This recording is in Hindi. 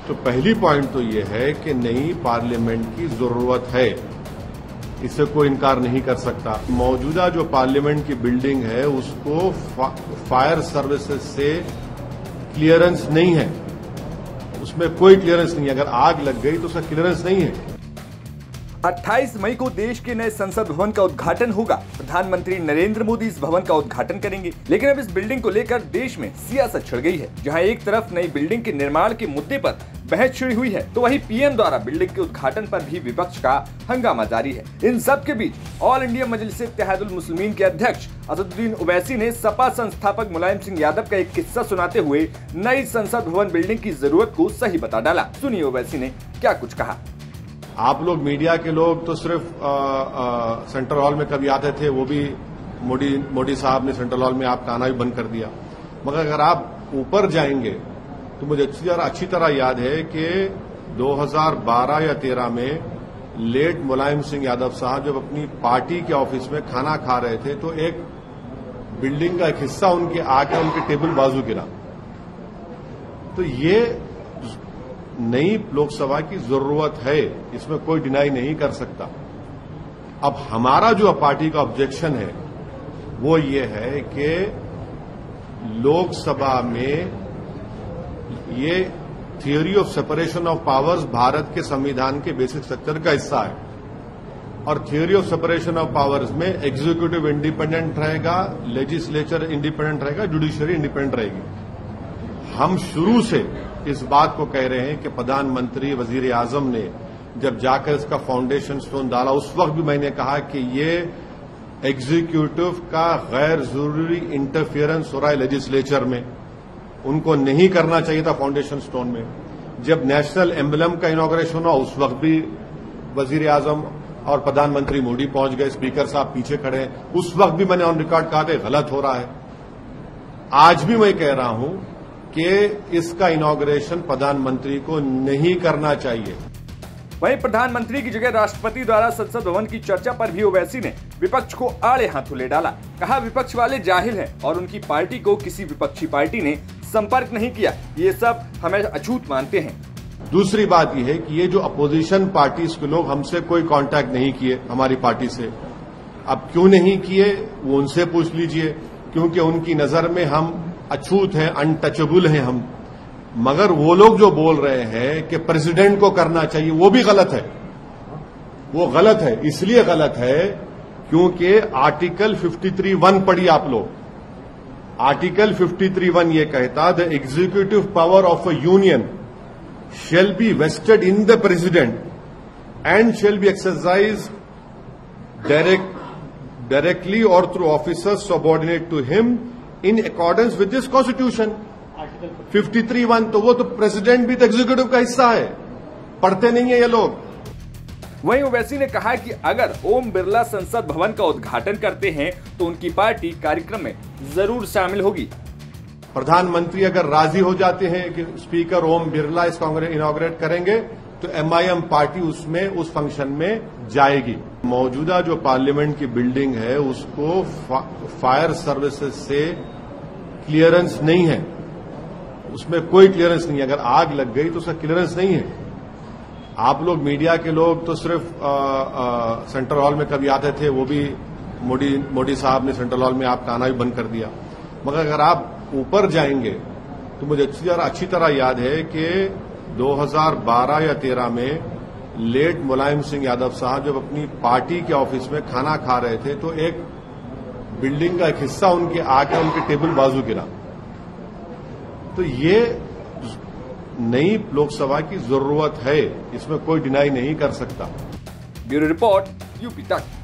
तो पहली पॉइंट तो ये है कि नई पार्लियामेंट की जरूरत है, इससे कोई इनकार नहीं कर सकता। मौजूदा जो पार्लियामेंट की बिल्डिंग है उसको फायर सर्विसेज से क्लियरेंस नहीं है, उसमें कोई क्लियरेंस नहीं है। अगर आग लग गई तो उसका क्लियरेंस नहीं है। 28 मई को देश के नए संसद भवन का उद्घाटन होगा। प्रधानमंत्री नरेंद्र मोदी इस भवन का उद्घाटन करेंगे। लेकिन अब इस बिल्डिंग को लेकर देश में सियासत छिड़ गई है। जहां एक तरफ नई बिल्डिंग के निर्माण के मुद्दे पर बहस छिड़ी हुई है, तो वहीं पीएम द्वारा बिल्डिंग के उद्घाटन पर भी विपक्ष का हंगामा जारी है। इन सब के बीच ऑल इंडिया मजलिस-ए-इत्तेहादुल मुस्लिमीन के अध्यक्ष असदुद्दीन ओवैसी ने सपा संस्थापक मुलायम सिंह यादव का एक किस्सा सुनाते हुए नई संसद भवन बिल्डिंग की जरूरत को सही बता डाला। सुनिए ओवैसी ने क्या कुछ कहा। आप लोग मीडिया के लोग तो सिर्फ सेंट्रल हॉल में कभी आते थे, वो भी मोदी साहब ने सेंट्रल हॉल में आपका आना भी बंद कर दिया। मगर अगर आप ऊपर जाएंगे तो मुझे अच्छी तरह याद है कि 2012 या 13 में लेट मुलायम सिंह यादव साहब जब अपनी पार्टी के ऑफिस में खाना खा रहे थे तो एक बिल्डिंग का एक हिस्सा उनके आके उनके टेबल बाजू गिरा। तो ये नई लोकसभा की जरूरत है, इसमें कोई डिनाई नहीं कर सकता। अब हमारा जो पार्टी का ऑब्जेक्शन है वो ये है कि लोकसभा में ये theory of separation of powers Bharat के संविधान के बेसिक स्ट्रक्चर का हिस्सा है और theory of separation of powers में एग्जीक्यूटिव इंडिपेंडेंट रहेगा, लेजिस्लेचर इंडिपेंडेंट रहेगा, जुडिशरी इंडिपेंडेंट रहेगी। हम शुरू से इस बात को कह रहे हैं कि प्रधानमंत्री वजीर आजम ने जब जाकर इसका फाउंडेशन स्टोन डाला उस वक्त भी मैंने कहा कि ये एग्जीक्यूटिव का गैर जरूरी इंटरफियरेंस हो रहा है लेजिस्लेचर में, उनको नहीं करना चाहिए था फाउंडेशन स्टोन में। जब नेशनल एम्बलम का इनॉग्रेशन हुआ उस वक्त भी वजीर आजम और प्रधानमंत्री मोदी पहुंच गए, स्पीकर साहब पीछे खड़े हैं, उस वक्त भी मैंने ऑन रिकॉर्ड कहा था गलत हो रहा है। आज भी मैं कह रहा हूं कि इसका इनॉग्रेशन प्रधानमंत्री को नहीं करना चाहिए। वहीं प्रधानमंत्री की जगह राष्ट्रपति द्वारा संसद भवन की चर्चा पर भी ओवैसी ने विपक्ष को आड़े हाथों ले डाला। कहा विपक्ष वाले जाहिल हैं और उनकी पार्टी को किसी विपक्षी पार्टी ने संपर्क नहीं किया, ये सब हमें अछूत मानते हैं। दूसरी बात यह है कि ये जो अपोजिशन पार्टीज के लोग हमसे कोई कांटेक्ट नहीं किए, हमारी पार्टी से। अब क्यों नहीं किए वो उनसे पूछ लीजिए, क्योंकि उनकी नजर में हम अछूत हैं, अनटचेबल हैं हम। मगर वो लोग जो बोल रहे हैं कि प्रेसिडेंट को करना चाहिए, वो भी गलत है। वो गलत है, इसलिए गलत है क्योंकि आर्टिकल 53(1) पढ़िए आप लोग। आर्टिकल 53(1) ये कहता the executive power of a union shall be vested in the president and shall be exercise directly और through officers subordinate to him in accordance with this constitution. 53(1) तो वो तो प्रेसिडेंट भी तो एग्जीक्यूटिव का हिस्सा है, पढ़ते नहीं है ये लोग। वहीं ओवैसी ने कहा कि अगर ओम बिरला संसद भवन का उद्घाटन करते हैं तो उनकी पार्टी कार्यक्रम में जरूर शामिल होगी। प्रधानमंत्री अगर राजी हो जाते हैं कि स्पीकर ओम बिरला इसका इनॉग्रेट करेंगे तो एमआईएम पार्टी उसमें उस फंक्शन में जाएगी। मौजूदा जो पार्लियामेंट की बिल्डिंग है उसको फायर सर्विसेज से क्लियरेंस नहीं है, उसमें कोई क्लियरेंस नहीं है। अगर आग लग गई तो उसका क्लियरेंस नहीं है। आप लोग मीडिया के लोग तो सिर्फ सेंट्रल हॉल में कभी आते थे, वो भी मोदी साहब ने सेंट्रल हॉल में आपका आना भी बंद कर दिया। मगर अगर आप ऊपर जाएंगे तो मुझे अच्छी तरह याद है कि 2012 या 13 में लेट मुलायम सिंह यादव साहब जब अपनी पार्टी के ऑफिस में खाना खा रहे थे तो एक बिल्डिंग का एक हिस्सा उनके आके उनके टेबल बाजू गिरा। तो ये नई लोकसभा की जरूरत है, इसमें कोई डिनाई नहीं कर सकता। ब्यूरो रिपोर्ट, यूपी तक।